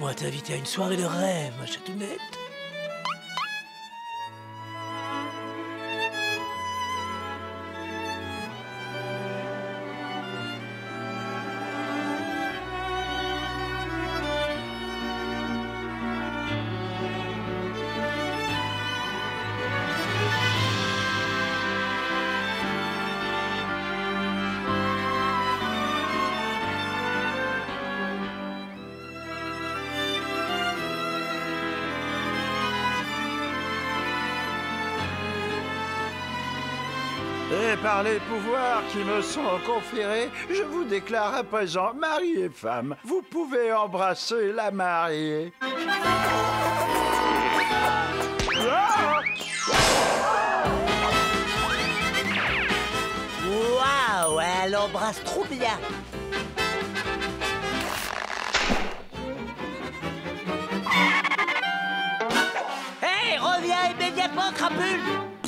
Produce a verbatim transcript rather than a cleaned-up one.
Laisse-moi t'inviter à une soirée de rêve, ma chatounette. Et par les pouvoirs qui me sont conférés, je vous déclare à présent mari et femme. Vous pouvez embrasser la mariée. Waouh, elle embrasse trop bien. Hé, hey, reviens immédiatement, crapule.